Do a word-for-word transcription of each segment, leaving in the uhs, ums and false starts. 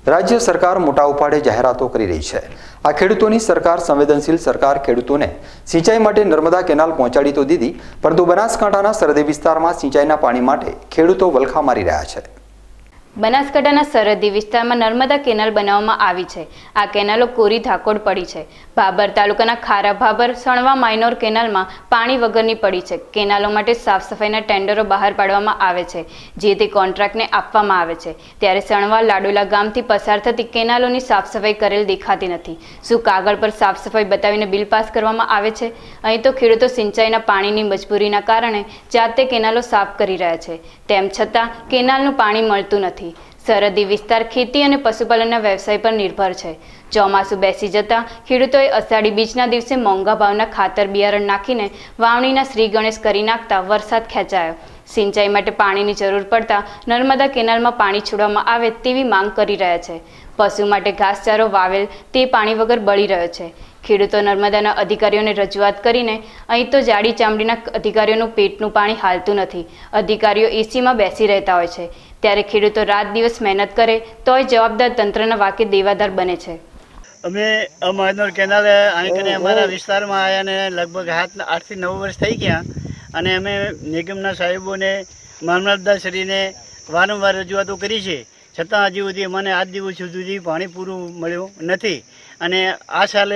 રાજ્ય સરકાર મોટા ઉપાડે જાહેરાતો કરી રહી છે। આ ખેડૂતોની સરકાર સંવેદનશીલ સરકાર ખેડૂતોને સિંચાઈ માટે નર્મદા કેનાલ પહોંચાડી તો દીધી, પરંતુ બનાસકાંઠાના સરહદી વિસ્તારમાં સિંચાઈના પાણી માટે ખેડૂતો વલખા મારી રહ્યા છે। બનાસકાંઠાના સરહદી વિસ્તારમાં નર્મદા કેનાલ બનાવવામાં આવી છે। આ કેનાલો કોરી ધાકોડ પડી છે। ભાભર તાલુકાના ખારા ભાભર સણવા માઇનોર કેનાલમાં પાણી વગરની પડી છે। કેનાલો માટે સાફ સફાઈના ટેન્ડરો બહાર પાડવામાં આવે છે, જે તે કોન્ટ્રાક્ટને આપવામાં આવે છે। ત્યારે સણવા લાડોલા ગામથી પસાર થતી કેનાલોની સાફ સફાઈ કરેલ દેખાતી નથી। શું કાગળ પર સાફ સફાઈ બતાવીને બિલ પાસ કરવામાં આવે છે? અહીં તો ખેડૂતો સિંચાઈના પાણીની મજબૂરીના કારણે જાતે કેનાલો સાફ કરી રહ્યા છે, તેમ છતાં કેનાલનું પાણી મળતું નથી। સરહદી વિસ્તાર ખેતી અને પશુપાલનના વ્યવસાય પર નિર્ભર છે। ચોમાસું બેસી જતા ખેડૂતોએ અષાઢી બીજના દિવસે મોંઘા ભાવના ખાતર બિયારણ નાખીને વાવણીના શ્રી ગણેશ કરી નાખતા વરસાદ ખેંચાયો। સિંચાઈ માટે પાણીની જરૂર પડતા નર્મદા કેનાલમાં પાણી છોડવામાં આવે તેવી માંગ કરી રહ્યા છે। પશુ માટે ઘાસચારો વાવેલ તે પાણી વગર બળી રહ્યો છે। ખેડૂતો નર્મદાના અધિકારીઓને રજૂઆત કરીને અહીં તો જાડી ચામડીના અધિકારીઓનું પેટનું પાણી હાલતું નથી। અધિકારીઓ એસીમાં બેસી રહેતા હોય છે, ત્યારે ખેડૂતો રાત દિવસ મહેનત કરે તોય જવાબદાર તંત્રના વાકે દેવાદાર બને છે। અમે અમાયનોર કેનાલ અહીં અમારા વિસ્તારમાં આવ્યા ને લગભગ હાથ આઠથી નવ વર્ષ થઈ ગયા, અને અમે નિગમના સાહેબોને મામલતદારશ્રીને વારંવાર રજૂઆતો કરી છે, છતાં હજી સુધી મને આજ દિવસ સુધી પાણી પૂરું મળ્યું નથી। અને આ સાલે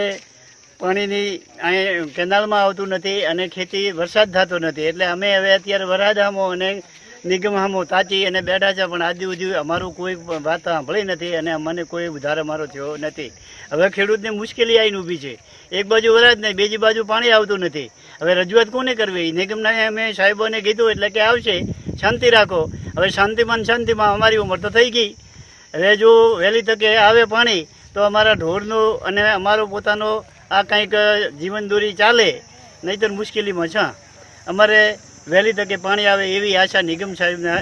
પાણીની અહીં કેનાલમાં આવતું નથી અને ખેતી વરસાદ થતો નથી, એટલે અમે હવે અત્યારે વરસાદ હામો અને નિગમ હામો તાચી અને બેઠા છે, પણ આજ સુધી અમારું કોઈ વાત સાંભળી નથી અને અમને કોઈ ઉધાર અમારો થયો નથી। હવે ખેડૂતને મુશ્કેલી આવીને ઊભી છે। એક બાજુ વરસાદ નહીં, બીજી બાજુ પાણી આવતું નથી। હવે રજૂઆત કોને કરવી? નિગમના અમે સાહેબોને કીધું એટલે કે આવશે, શાંતિ રાખો। હવે શાંતિમાં શાંતિમાં અમારી ઉંમર તો થઈ ગઈ। હવે જો વહેલી તકે આવે પાણી તો અમારા ઢોરનું અને અમારો પોતાનો આ કંઈક જીવનદોરી ચાલે, નહીંતર મુશ્કેલીમાં છે। અમારે વહેલી તકે પાણી આવે એવી આશા નિગમ સાહેબના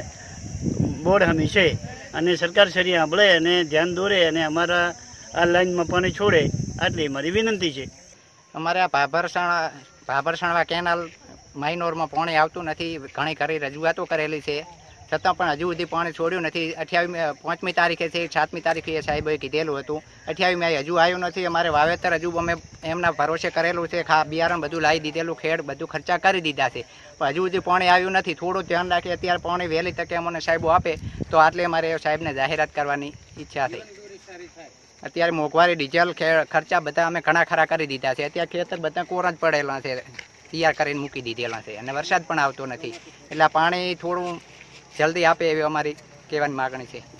બોર્ડ હમી છે, અને સરકાર શ્રી સાંભળે અને ધ્યાન દોરે અને અમારા આ લાઈનમાં પાણી છોડે, આટલી મારી વિનંતી છે। અમારે આ ભાભરસણ ભાભરસણવા કેનાલ માઇનોરમાં પાણી આવતું નથી, ઘણી ખરી રજૂઆતો કરેલી છે, છતાં પણ હજુ સુધી પાણી છોડ્યું નથી। અઠ્યાવીસ પાંચમી તારીખે છે, સાતમી તારીખે સાહેબોએ કીધેલું હતું, અઠ્યાવીસ હજુ આવ્યું નથી। અમારે વાવેતર હજુ અમે એમના ભરોસે કરેલું છે, ખા બિયારણ બધું લાવી દીધેલું, ખેડ બધું ખર્ચા કરી દીધા છે, પણ હજુ સુધી પાણી આવ્યું નથી। થોડું ધ્યાન રાખીએ, અત્યારે પાણી વહેલી તકે અમને સાહેબો આપે તો આટલે અમારે સાહેબને જાહેરાત કરવાની ઈચ્છા થઈ। અત્યારે મોંઘવારી ડીઝલ ખર્ચા બધા અમે ઘણા ખરા કરી દીધા છે। અત્યારે ખેતર બધા કોરા જ પડેલા છે, તૈયાર કરીને મૂકી દીધેલા છે, અને વરસાદ પણ આવતો નથી, એટલે પાણી થોડું જલ્દી આપે એવી અમારી કહેવાની માગણી છે।